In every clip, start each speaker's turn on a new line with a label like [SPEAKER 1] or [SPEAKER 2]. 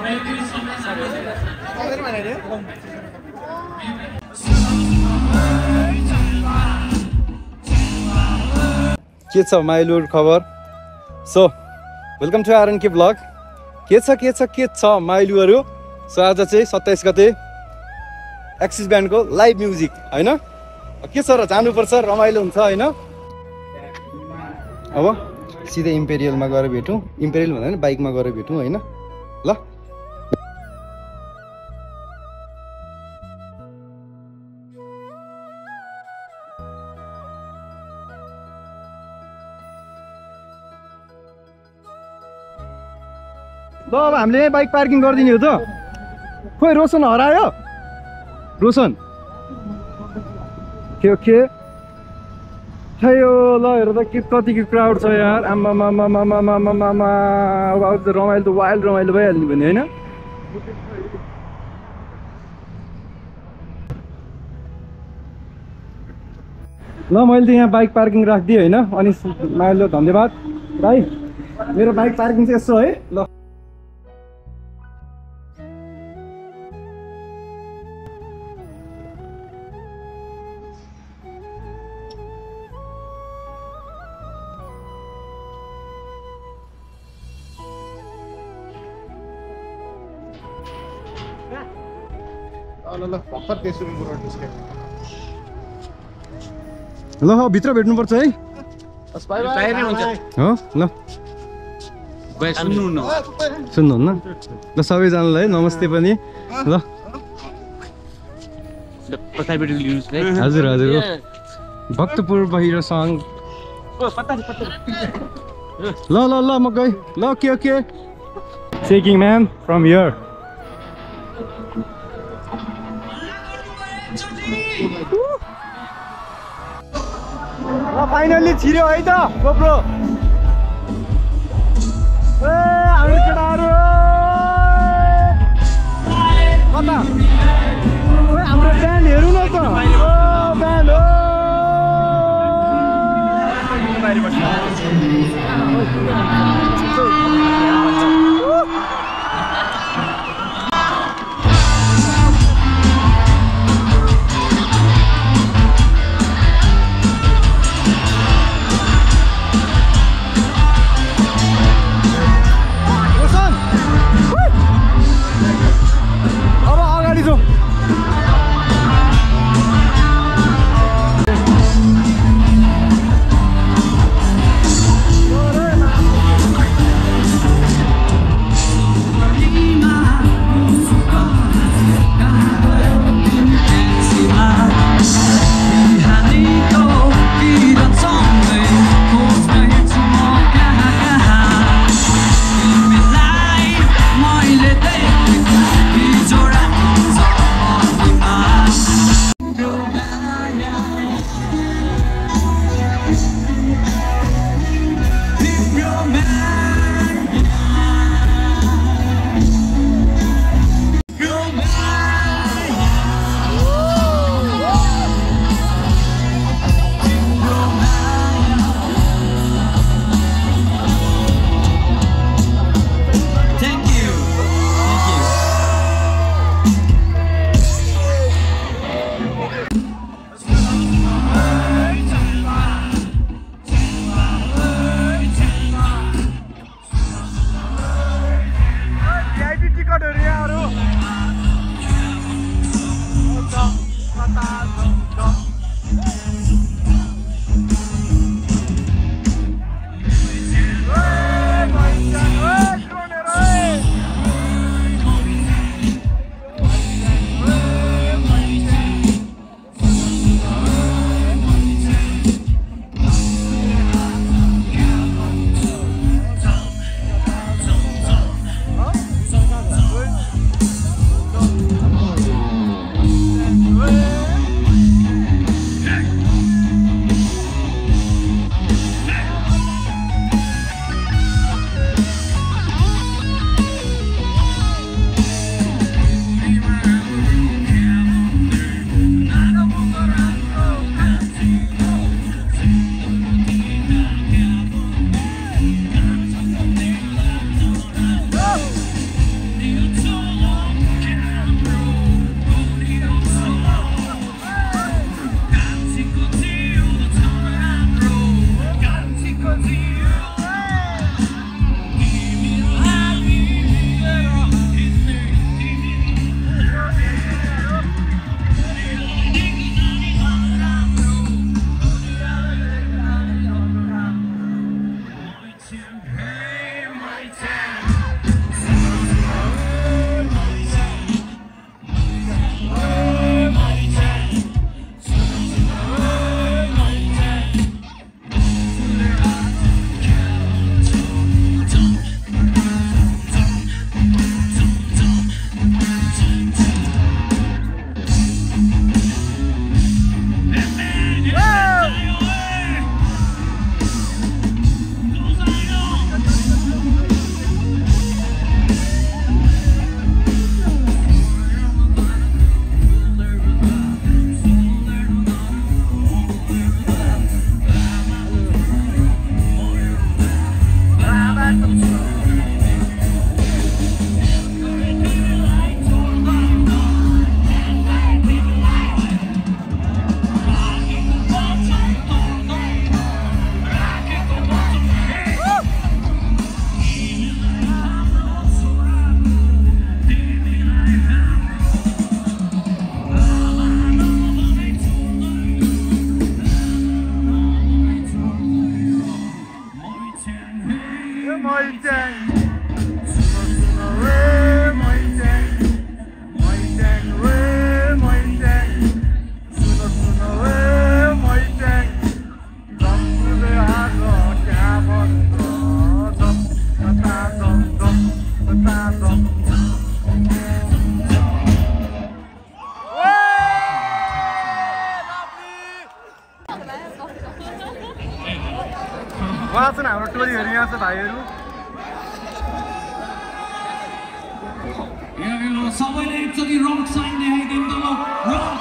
[SPEAKER 1] के छ माइलुर खबर? So welcome to RNK blog. के छ माइलुहरू? सो आज चाहिँ 27 गते एक्सिस ब्यान्डको लाइभ म्युजिक हैन? के छ र जानुपर्छ, रमाइलो हुन्छ हैन? अब सिधै इम्पेरियलमा गएर भेटौँ। इम्पेरियल भन्दा नि बाइकमा गएर भेटौँ हैन? ल ल अब हामीले यहीँ बाइक पार्किङ गरिदिने हो त। खोइ रोशन हरायो। रोशन के खै यो ल हेर त कतिको क्राउड छ यार। आम्मामामामामामामामा अब रमाइलो त वाइल्ड रमाइलो भइहाल्ने भने होइन? ल मैले त यहाँ बाइक पार्किङ राखिदिएँ होइन? अनि माइलो धन्यवाद भाइ। मेरो बाइक पार्किङ चाहिँ यसो है। ल ल भित्र भेट्नुपर्छ है। हो ल सुन्नुहुन्न ल सबैजनालाई नमस्ते पनि। ल हजुर हजुर भक्तपुर बहिरो सङ। ल ल ल म गएँ। ल के checking man from here. Finally छिर्यो है त गोप्रो। ए हाम्रो केटाहरू कता? हाम्रो ब्यान्ड हेर्नु न त। ब्यान्ड हो वहाँ छ हाम्रो टोलीहरू यहाँ छ भाइहरू
[SPEAKER 2] सबैले एकचोटि रक साइन देखाइदिनु त ल रक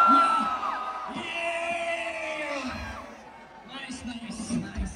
[SPEAKER 2] नाइस नाइस नाइस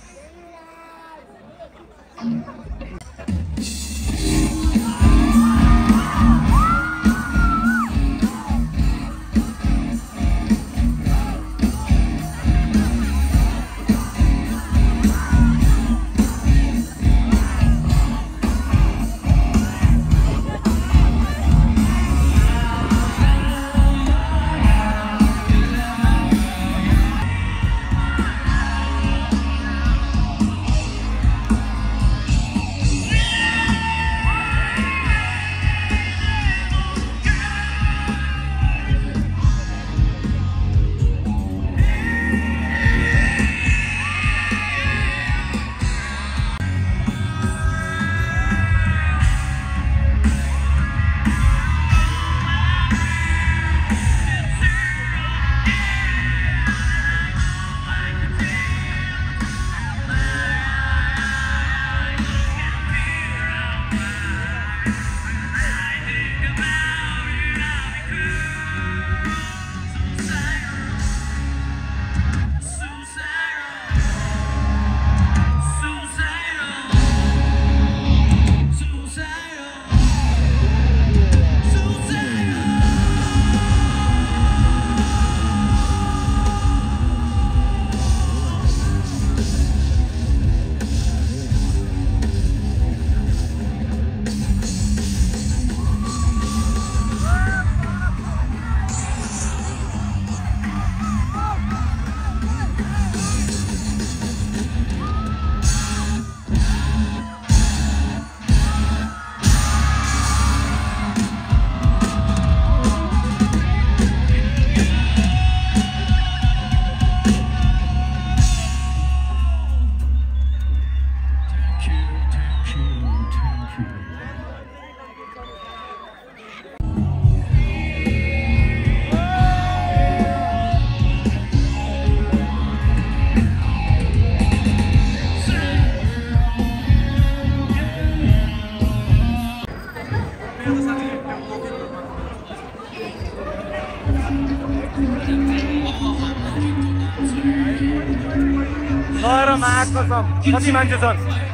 [SPEAKER 1] कति मान्छे छन्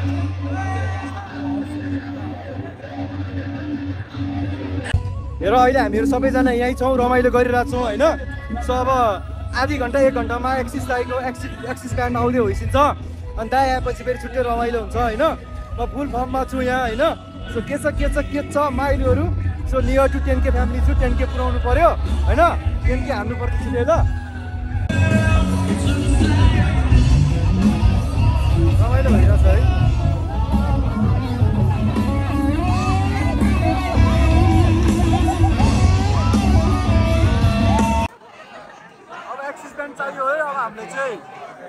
[SPEAKER 1] हेर अहिले हामीहरू सबैजना यहीँ छौँ रमाइलो गरिरहेको छौँ होइन सो अब आधी घन्टा 1 घन्टामा एक्सिस दाइको एक्सिस ब्यान्ड आउँदै होइसिन्छ अनि दाइ आएपछि फेरि छुट्टै रमाइलो हुन्छ होइन म फुल फर्ममा छु यहाँ होइन सो के छ माइलोहरू so near to 10K family छु 10K पुऱ्याउनु पर्यो होइन 10K हान्नु पर्छ छिटै ल रमाइलो भइरहेछ है अब एक्सिस ब्यान्ड चाहियो है अब हामीले चाहिँ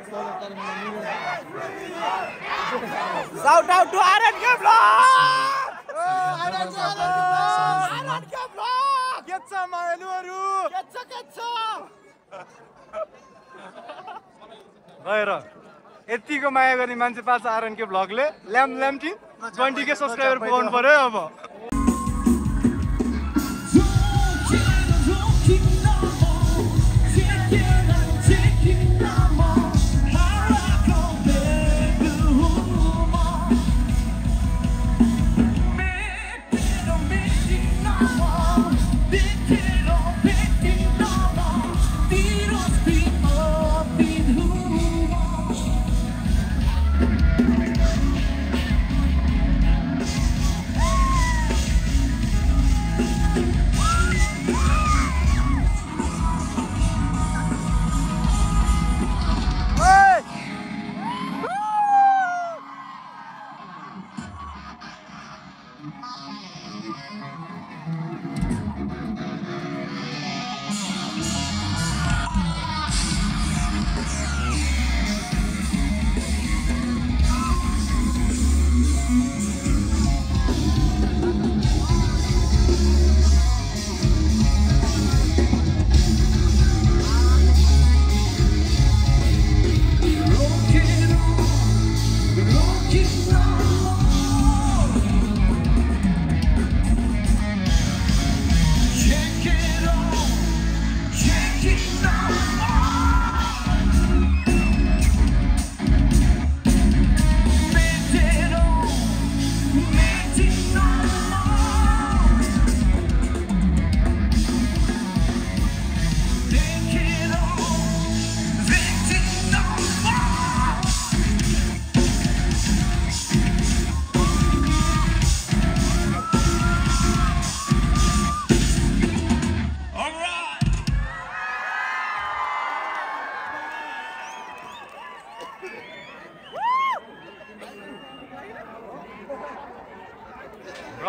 [SPEAKER 3] Shout out to RNK Vlog! RNK Vlog!
[SPEAKER 1] के छ माइलोहरू
[SPEAKER 3] के छ
[SPEAKER 1] गएर यतिको माया गर्ने मान्छे पाछ RNK भ्लगले ल्याम टिम 20K सब्स्क्राइबर पुगाउनु पर्यो अब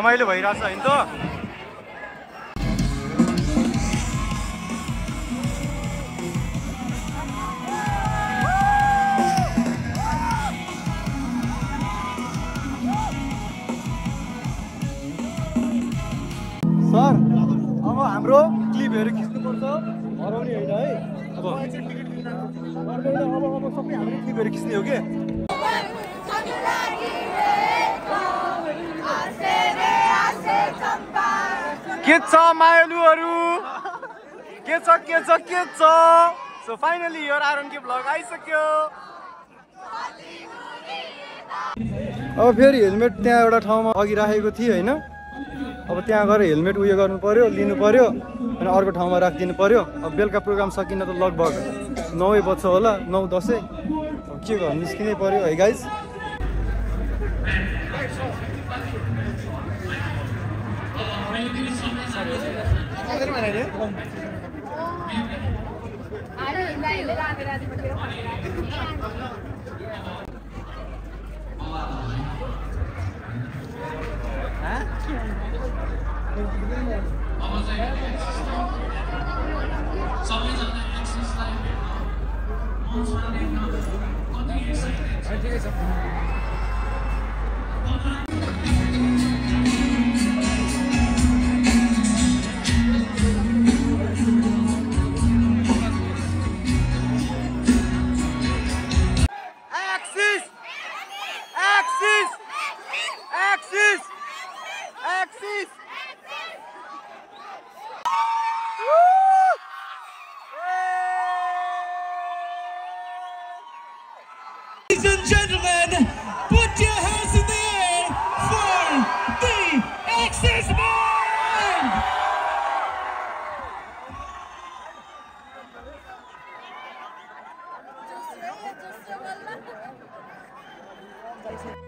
[SPEAKER 1] रमाइलो भइरहेछ हैन त सर अब हाम्रो क्लिपहरु खिच्नुपर्छ हराउने हैन है अब सबै हाम्रो क्लिपहरु खिच्ने हो के के छ मायालुहरु के छ so finally your RN K vlog आइसक्यो अब फेरि हेलमेट त्यहाँ एउटा ठाउँमा अघि राखेको थिए हैन अब त्यहाँ गएर हेलमेट उयो गर्नु पर्यो लिनु पर्यो अनि अर्को ठाउँमा राखिदिनु पर्यो अब बेलुका प्रोग्राम सकिन त लगभग 9 बज्छ होला 9:10 अब के गर्नु निस्किनै पर्यो है guys
[SPEAKER 2] Ladies and gentlemen, put your hands in the air for the Axis Band!